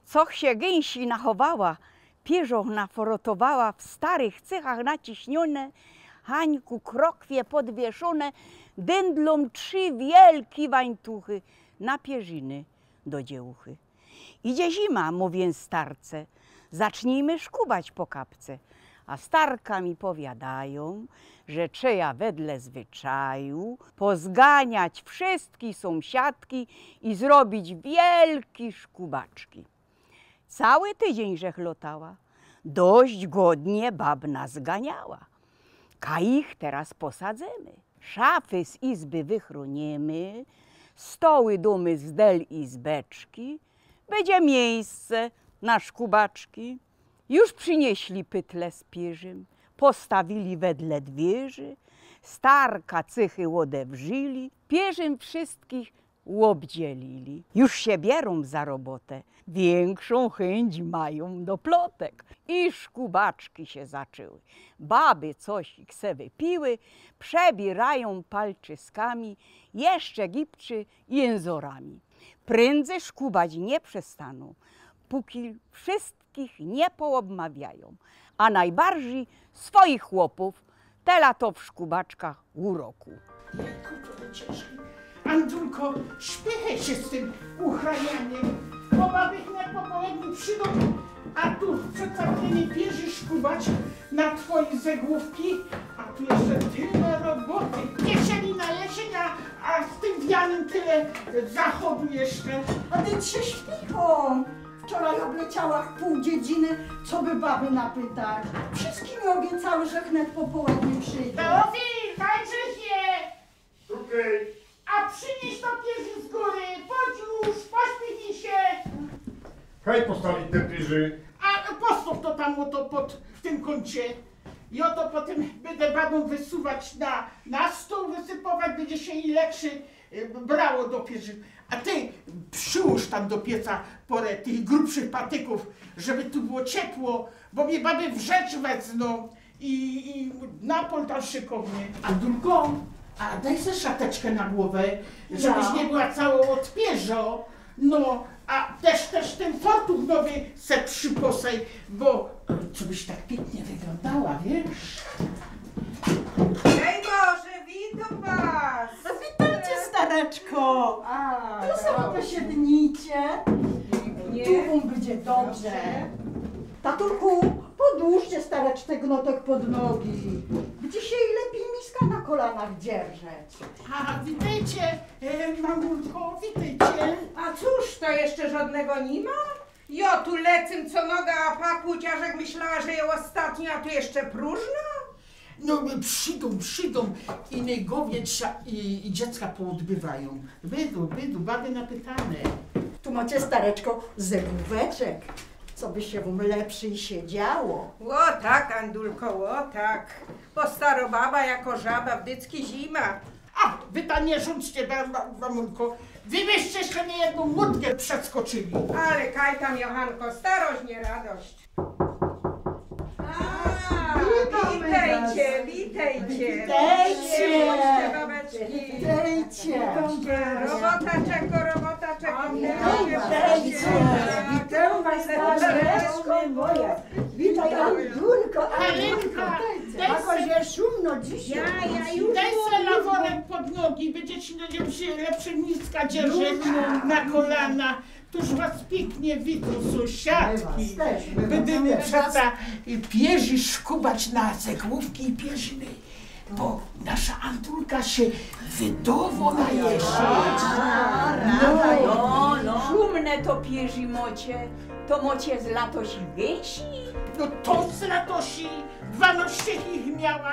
Coch się gęsi nachowała, pierzoch naforotowała, w starych cychach naciśnione, Hańku krokwie podwieszone, dędlom 3 wielkie wańtuchy na pierziny do dziełuchy. Idzie zima, mówię starce, zacznijmy szkubać po kapce. A starka mi powiadają, że trzeba wedle zwyczaju pozganiać wszystkie sąsiadki i zrobić wielkie szkubaczki. Cały tydzień żech lotała, dość godnie bab nas ganiała. Ka ich teraz posadzemy, szafy z izby wychroniemy, stoły domy z del i z beczki, będzie miejsce na szkubaczki. Już przynieśli pytle z pierzym, postawili wedle dwieży, starka cychy łodewrzyli, pierzym wszystkich łobdzielili. Już się bierą za robotę, większą chęć mają do plotek. I szkubaczki się zaczęły. Baby coś se wypiły, przebierają palczyskami, jeszcze gipczy jęzorami. Prędzej szkubać nie przestaną, póki wszystkich nie poobmawiają, a najbardziej swoich chłopów, te lato w szkubaczkach uroku. Andulko, śpiechaj się z tym uchranianiem, bo baby na popołudniu przyjdą, a tu przetrapienie pierzy szkubać na twoje zegłówki, a tu jeszcze tyle roboty. Kieszeni na jesień, a w tym wianym tyle zachodu jeszcze. A ty się śpichą. Wczoraj obleciała pół dziedziny, co by baby napytać. Wszystkim obiecały, że wnet po południu przyjdą. Teofil, tańczysz je! Okej. A przynieś to pierzy z góry, chodź już, pośpichnij się! Hej postawić te pierzy. A postaw to tam oto w tym kącie. I oto potem będę babą wysuwać na stół, wysypować, będzie się i lepszy brało do pierzy. A ty przyłóż tam do pieca porę tych grubszych patyków, żeby tu było ciepło, bo mnie baby w rzecz wezmą i napol tam szykownie. A drugą, a daj sobie szateczkę na głowę, żebyś nie była całą od pierzo. No, a też ten fartuch nowy se przyposaj, bo co byś tak pięknie wyglądała, wiesz? Hej Boże, witam was! No witajcie, stareczko! Tu sobie posiednijcie. Tu będzie dobrze. Taturku, podłóżcie stareczce gnotek pod nogi. Będzie się jej lepiej miska na kolanach dzierżeć. A witajcie, mamulko, witajcie. A cóż, to jeszcze żadnego nie ma? Jo, tu lecym co noga, a papuć, aż jak myślała, że ją ostatnio, a tu jeszcze próżno? No przyjdą i negowie i dziecka poodbywają. Bydu, baby napytane. Tu macie, stareczko, zegłóweczek, co by się wam lepszy siedziało. O tak, Andulko, o tak. Bo starobaba jako żaba w dycki zima. A, wy tam nie rzućcie, mamulko. Wy byście jeszcze nie jedną łódkę przeskoczyli. Ale kaj tam, Johanko, starość, nie radość. Witajcie. Witajcie. Babeczki. Witajcie. Robota czego. Witam was, stareczko moja. Witaj, Andulko. Halinka, Jakoś jest szumno dzisiaj. daj se laworek pod nogi, będziecie się lepsze niska dzierżyć na kolana. Tuż was pięknie widzą sąsiadki. Będziemy przeca pierzy szkubać na zegłówki i pierzyny, bo nasza Andulka się wydowo najeżdża. No, szumne to pierzi mocie, to mocie z latosi gęsi. No to z latosi, 12 ich miała.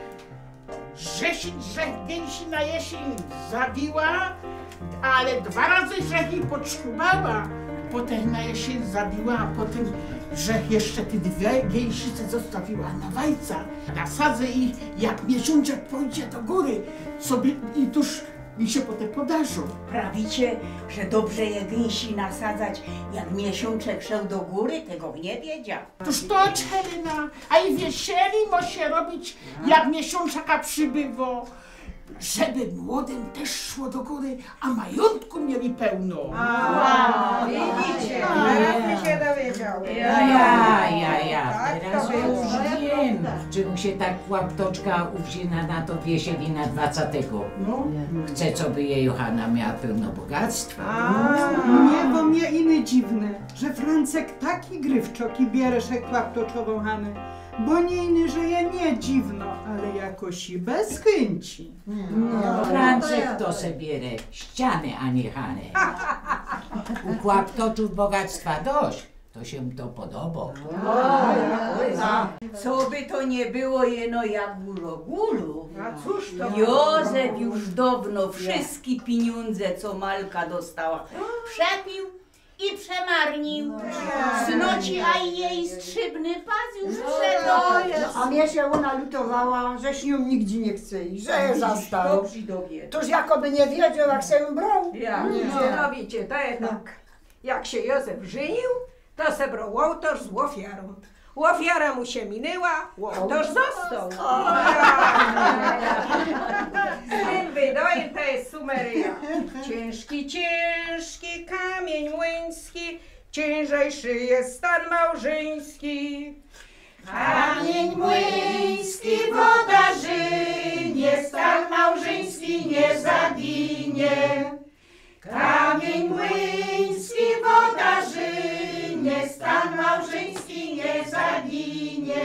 Żech gęsi na jesień zabiła, ale 2 razy żech ich podszkubała. Potem na jesień zabiła, a potem żech jeszcze te 2 gęsice zostawiła na wajca. Nasadzę ich, jak miesiączek pójdzie do góry, sobie i tuż mi się potem podarzą. Prawicie, że dobrze je gęsi nasadzać, jak miesiączek szedł do góry, tego nie wiedział. Toż to Helena, a i wiesieli mo się robić, jak miesiączaka przybywo. żeby młodym też szło do góry, a majątku mieli pełno. Widzicie, teraz mi się dowiedziały. Ja. Teraz to było. już wiem, czemu się tak łaptoczka uwzina na to wiesieli na 20. Chce, co by jej Johanna miała pełno bogactwa. Nie, bo mnie iny dziwne, że Francek taki grywczok i biereszek łaptoczową Hanę. Bo nie iny, że ja nie dziwno, ale jakoś i bez chęci. Francek to se bierze ściany, a nie Hanę. U kłaptoczów bogactwa dość, to się mu to podoba. Co by to nie było jeno jak gulu. A cóż to? Józef już dawno wszystkie pieniądze, co Malka dostała, przepił i przemarnił. Znoci, a jej strzybny pas już przedał. A mnie się ona lutowała, że się nią nigdzie nie chce i że je zastał. Dobrze dowie. Toż jakoby nie wiedział, jak się ją brał. No wiecie, to jednak, jak się Józef żenił, to se brał łołtoż z łofiarą. Łofiara mu się minęła, łołtoż został. Syn wydoje to jest Sumeryja. Ciężki, ciężki kamień młyński, ciężejszy jest stan małżeński. Kamień młyński woda żynie, stan małżeński nie zaginie. Kamień młyński woda żynie, stan małżeński nie zaginie.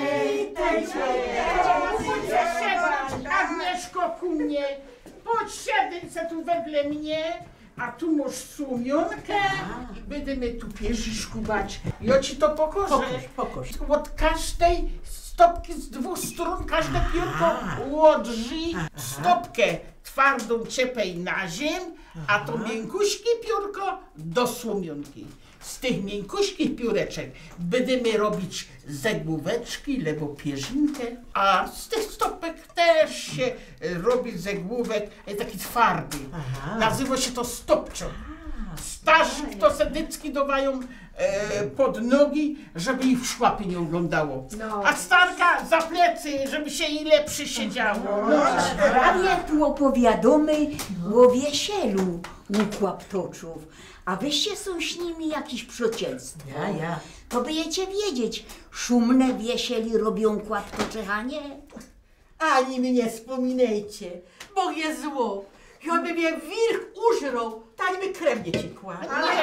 Agnieszko, ku mnie, chodź siadaj se tu wedle mnie, a tu masz sumionkę i będziemy tu pierzy szkubać. Ja ci to pokorzę. Pokoż. Od każdej stopki z 2 stron, każde piórko łodrzy stopkę twardą ciepej na ziem, a to miękkuśkie piórko do słomionki. Z tych miękkuśkich pióreczek będziemy robić zegłóweczki, lebo pierzynkę, a z tych stopek też się robi zegłówek taki twardy. Nazywa się to stopczą. Starzy to sedycki dawają pod nogi, żeby ich w szłapie nie oglądało. A starka za plecy, żeby się jej lepszy siedziało. Prawie tu opowiadamy o wiesielu u kłaptoczów, a wyście są z nimi jakiś przyjacielstwo. Ja. To byjecie wiedzieć, szumne wiesieli robią kłaptocze, a nie? Ani mnie nie wspominajcie, bo jest zło. Jakby mnie wilk użrał, to mi krew nie ciekła.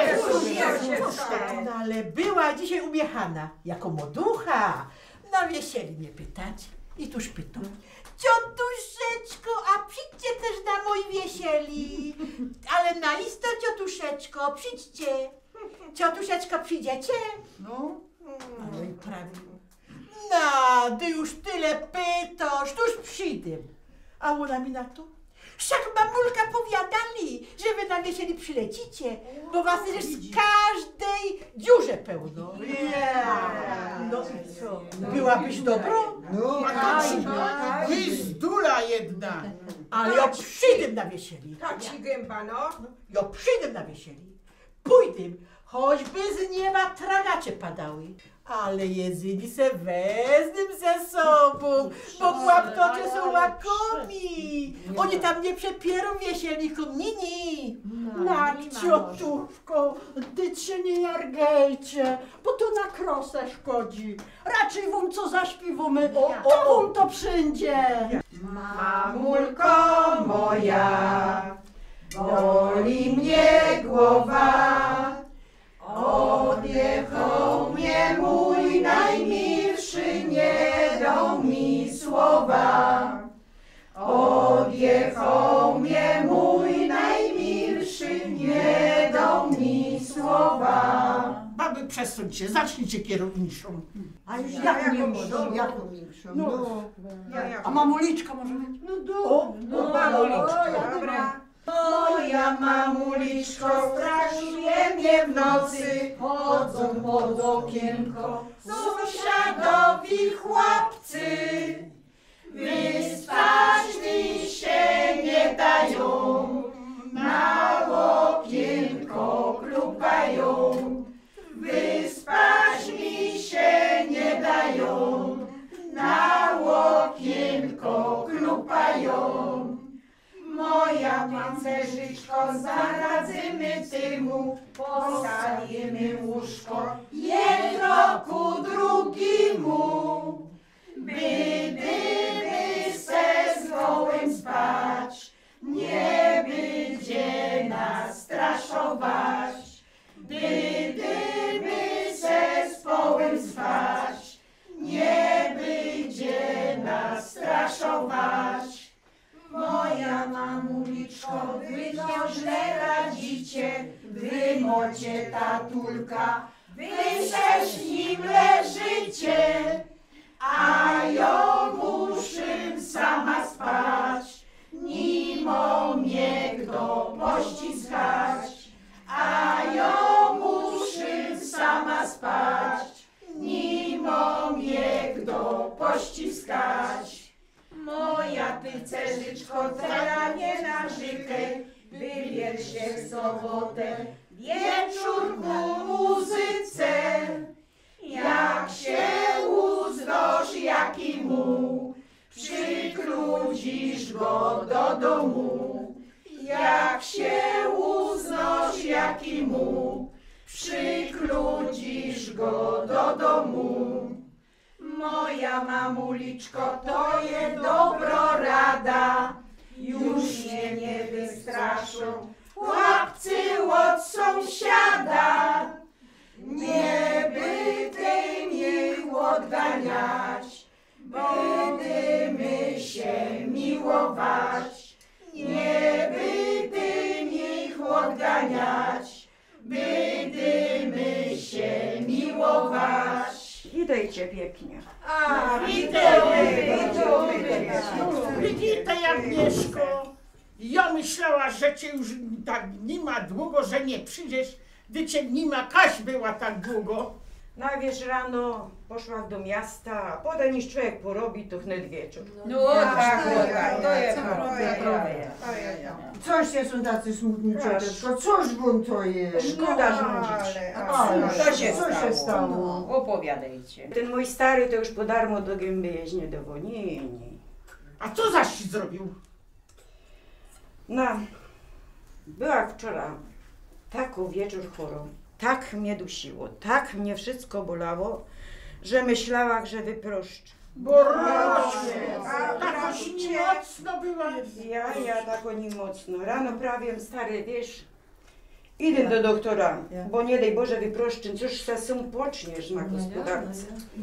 No ale była dzisiaj u mnie Hanna, jako moducha. No wiesieli mnie pytać i tuż pytał. Ciotuszeczko, a przyjdźcie też na mój wiesieli. Ale na isto, ciotuszeczko, przyjdźcie. Ciotuszeczko, przyjdziecie? No i prawie. No, ty już tyle pytasz, tuż przyjdę. A ona mi na to. Wszak mamulka powiadali, że wy na wiesieli przylecicie, bo was jest z każdej dziurze pełno. No i co? Byłabyś dobro? No, Gwizdula jedna. Ale ja przyjdę na wiesieli. Tak ci gęba, no. Ja przyjdę na wiesieli. Pójdę, choćby z nieba tragacze padały. Ale jezyni se wezmę ze sobą, bo kłaptocze są łakomi. Oni tam nie przepierą wiesielnikom, nini. Tak, ciotuszko, dyć się nie jargejcie, bo to na krosę szkodzi. Raczej wam co zaśpiewamy, to wam to przyjdzie. Mamulko moja, boli mnie głowa. Odjechał mnie mój najmilszy, nie dał mi słowa. Odjechał mnie mój najmilszy, nie dał mi słowa. Baby, przesuńcie, zacznijcie kierowniczą. A już jaką milszą? No. Ja A mamuliczka może być? No mamuliczko, dobra. Moja mamuliczko strasznie mnie w nocy, chodzą pod okienko sąsiadowi chłopcy. Wyspać mi się nie dają, na okienko klupają. Wyspać mi się nie dają, na okienko klupają. Rycerzyczko, zaradzimy tymu, postawimy łóżko, jedno ku drugiemu. Bydyby se z gołym spać, nie będzie nas straszować. Bydyby se z połem spać, nie będzie nas straszować. Moja mamuliczko, wy to źle radzicie, wy mocie tatulka, wy se z nim leżycie, a ja muszę sama spać, nimo mnie kto pościskać. A ja muszę sama spać, nimo mnie kto pościskać. Moja rycerzyczko, teraz nie narzekaj, wybierz się w sobotę, wieczór ku muzyce. Jak się uzdosz jaki mu, przykludzisz go do domu. Jak się uznosz jaki mu, przykludzisz go do domu. Moja mamuliczko, to jest dobro rada, już mnie nie wystraszą chłopcy od sąsiada. Nie byty ich odganiać, będziemy się miłować. Nie byty ich odganiać, będziemy się miłować. Witajcie pięknie. Witaj, Agnieszko. Ja myślała, że cię już tak nie ma długo, że nie przyjdziesz, gdy cię nie ma, Kaś była tak długo. No wiesz, rano poszłam do miasta, a potem niż człowiek porobi, to wnet wieczór. No tak, to jest Coś się są tacy smutni, cioteczko, coż wam to jest? Szkoda żądzić. Co się stało? Opowiadajcie. Ten mój stary to już po darmo do gęby jest niedowolnieni. A co zaś ci zrobił? No, była wczoraj taką wieczór chorą, tak mnie dusiło, tak mnie wszystko bolało, że myślała, że wyproszczę. Bo rośnie, takoś mocno była. Ja tak oni mocno. Rano prawie stary, wiesz, idę do doktora, bo nie daj Boże wyproszczę, cóż se sum poczniesz na gospodarce.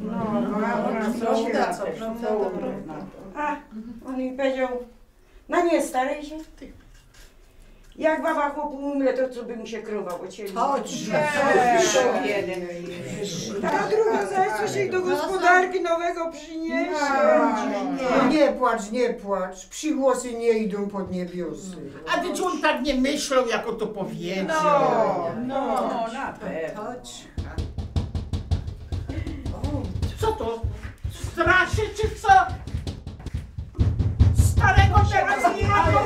A on mi powiedział, no nie staraj się. Jak baba chłopu umrze, to co by mu się krowa ocięli. A druga zaś coś jej do gospodarki nowego przyniesie. No nie płacz, przygłosy nie idą pod niebiosy. A gdyż on tak nie myślał, jak o to powiedział. No, na pewno. Co to? Straszy czy co? Starego teraz nie ma.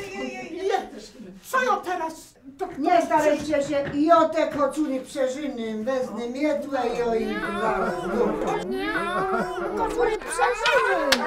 Co ja teraz? To Nie starajcie się, i o te kocury przeżyny, wezmę miedłę i o ich Kocury przeżyły!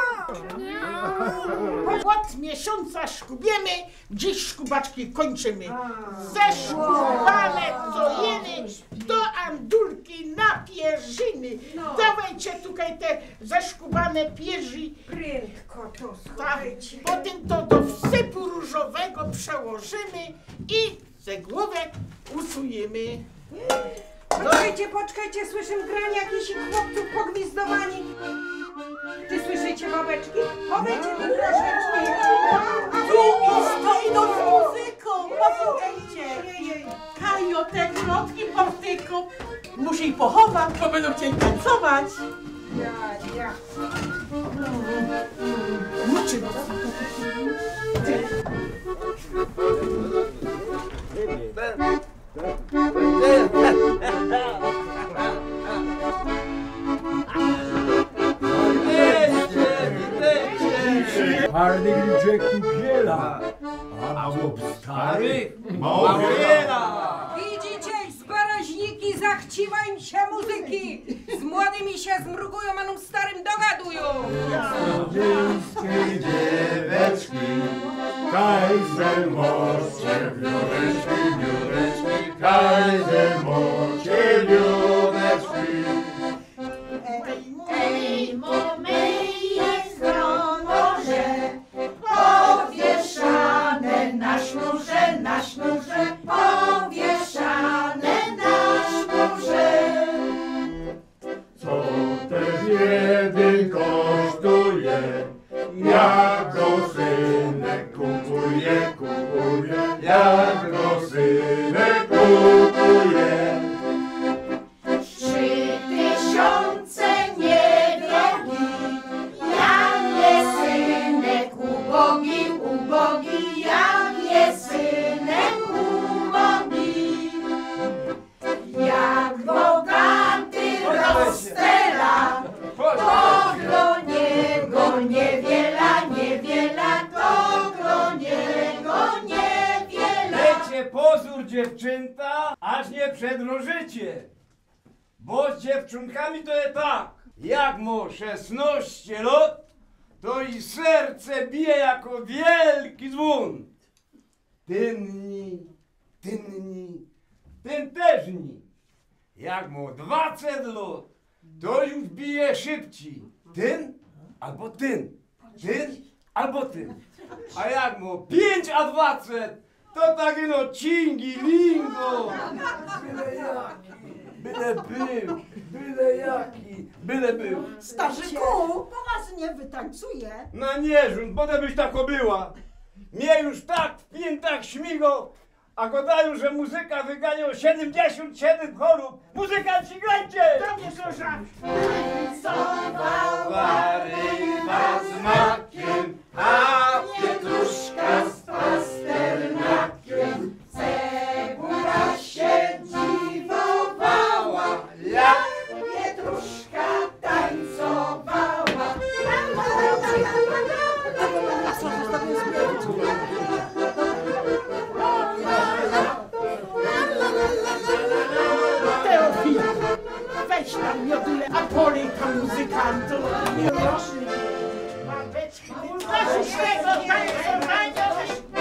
Od miesiąca szkubiemy, dziś szkubaczki kończymy. Ze szkubane co jeny, do andulki na pierzyny. Dawajcie tutaj te zeszkubane pierzy. Prędko to Tak, słuchajcie. potem to do wsypu różowego przełożymy i cegłówek usujemy. Poczekajcie, słyszę granie jakichś chłopców pogwizdowani. Czy słyszycie, babeczki? Powiedzcie mi troszeczkę. Stoi do z muzyką, posłuchajcie. Kajo, te klotki portyku. Muszę ich pochować, bo będą chcieli tańcować. Czarny grzech tu biela, a chłop stary ma wiela. Widzicie, zbaraźniki zachciwa im się muzyki. Z młodymi się zmrugują, a starym dogadują. Miejskie dzieweczki, kajzer mocie, wióreczki, wióreczki, kajzer mocie, wióreczki. Ej, myje stronoże, powieszane na sznurze, powieszane na sznurze. Co też jeden kosztuje, jak go synek kupuje, jak go synek kupuje. 3000 niewielki, jak jest synek ubogi, ubogi, jak jest synek ubogi. Jak bogaty rozstela, to do niego niewiela, niewiela, to do niego niewiela. Dajcie pozór, dziewczęta, aż nie przedrożycie. Bo z dziewczynkami to jest tak. Jak mu 16 lat, to i serce bije jako wielki dzwon. Tynni, ten też ni. Jak mu 20 lat, to już bije szybciej. Ten albo ten, albo ten. A jak mu 5 a 20, to takie no cingi, lingo. Byle był. Starzyku, poważnie wytańcuje. No nie, żun, potem byś tako była. Mnie już tak w piętach śmigał, a gadają, że muzyka wygania 77 chorób. Muzykanci, grajcie! Tam jest Zorza. Ryba z makiem, a pietruszka z pasternakiem. Cebula się dziwowała, jak pietruszka tańcowała. Teofil, weź tam miodule, a polej tam muzykantom. Klasycznego tańcowania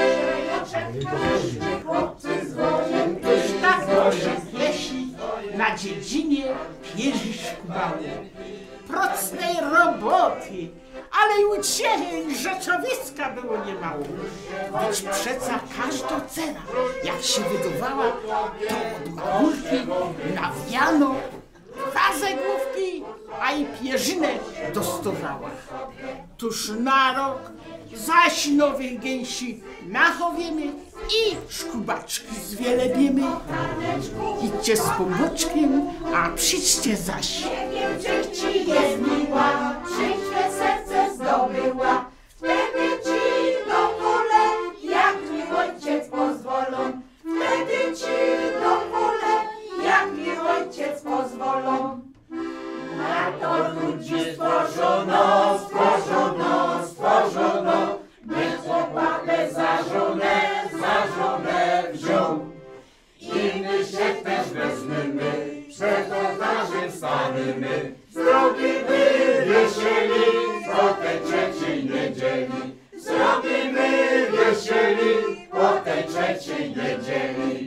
chłopcy z wojem, już tak proszę piesi na dziedzinie pierzy szkubały. Prostej roboty, ale i uciechy i rzeczowiska było niemało. Choć przeca każda cena, jak się wydawała, to od górki nawiano, dwa główki, a i pierzynę dostawała. Tuż na rok zaś nowych gęsi nachowiemy i szkubaczki zwielebiemy. Idźcie z pomboczkiem, a przyjdźcie zaś. Nie wiem, czy ci jest miła, czy twe serce zdobyła. Wtedy ci do pole, jak mi ojciec pozwolą. Wtedy ci do pole, jak mi ojciec pozwolą. Na to ludzi stworzono, stworzono, stworzono, by chłopatę za żonę wziął. I my się też wezmymy, przed ołtarzem stanemy. Zrobimy wiesieli po tej trzeciej niedzieli. Zrobimy wiesieli po tej trzeciej niedzieli.